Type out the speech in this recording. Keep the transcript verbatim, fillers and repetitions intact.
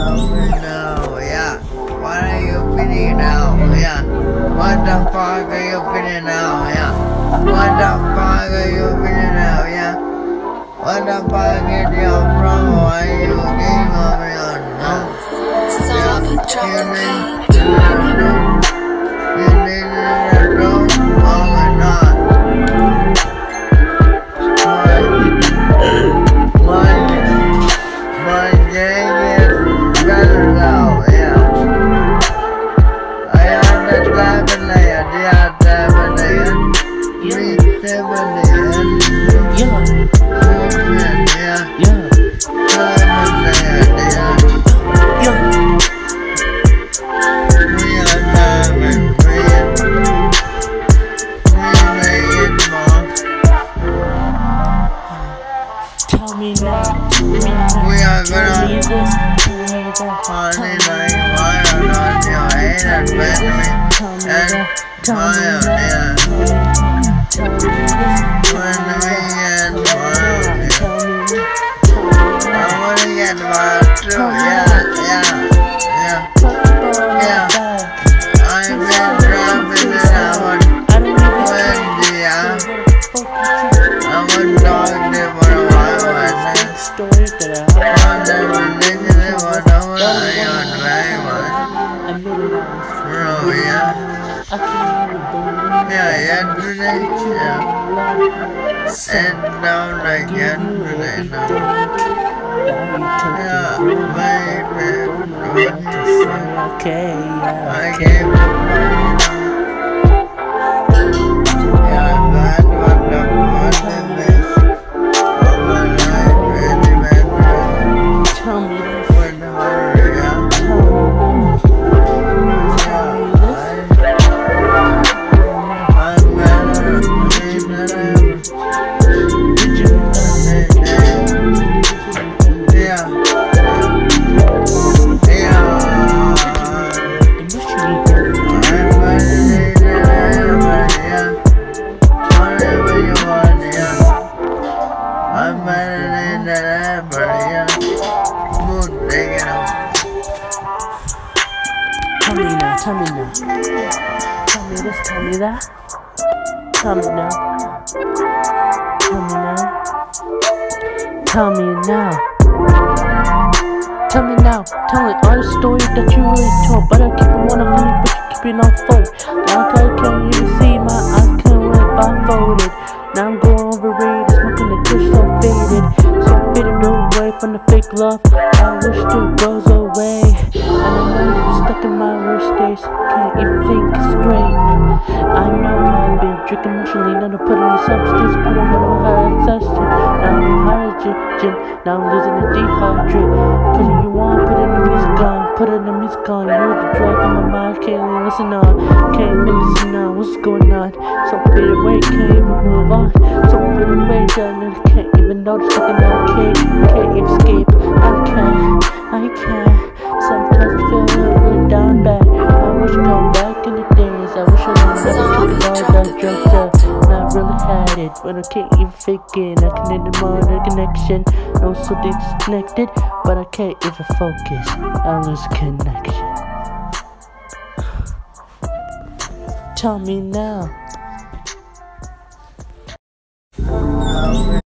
No, yeah. What are you feeling now? Yeah. What the fuck are you feeling now? Yeah. What the fuck are you feeling now? Yeah. What the fuck is your problem? Why you game over your now? Yeah. You need to know. You need to know. Oh my god. My, my gang is better now. Yeah. I understand the layer. They are seven layers. Three seven layers. Yeah, Yeah. yeah, Seven layers. Yeah. yeah. We are seven. Three. Three layers more. Tell me now, tell me now, We are tell me gonna this, tell me that, party tell me like that, fire on your head and bend me. tell me And that, tell me fire, that, yeah. tell me this, When we get fire, yeah. tell me that, tell me I that, wanna get fire too, yeah, yeah, yeah, yeah. I've been dropping it, I want twenty, yeah. I want dog day for a while, and then story that I one day ridiculous, but I want to on very much. I made it out. Bro, yeah. I can't even believe Yeah, yesterday, yeah. And down like yesterday, now. Yeah, baby, okay, yeah, I okay. gave up my yeah, I'm glad what the fun is. All my life, really, man. Tell me this. With her, yeah. I'm better than ever. Did you Yeah. I'm better than ever, yeah. Mood, take it off. Tell me now, tell me now. Tell me this, tell me that. Tell me now. Tell me now. Tell me now. Tell me now. Tell me all the stories that you really told. But I keep it one hundred, but you keep it on phone. Now I can't even see my eyes can't wait blindfolded. Now I'm going overrated, smoking the kush so faded. So faded away from the fake love. I wish it goes away. And I know I'm stuck in my worst days. Can't even think straight. I know I've been drinking emotionally. Now to put in the substance, put in a high exhaustion. Now I'm hydrogen. Now I'm losing the dehydrate. Putting you on, putting the music on, putting the music on. You know the drug in my mind. Can't even listen on. Can't even listen on. What's going on? So fade away, can't even move on. So fade away, done. Can't even notice looking okay. Can't even escape. I can't. I can't. Sometimes I feel really down bad. I wish I come back in the days. I wish I never took all that drugs up. And I really had it, but I can't even fake it. I can end more the connection. No, so disconnected, but I can't even focus. I lose connection. Tell me now.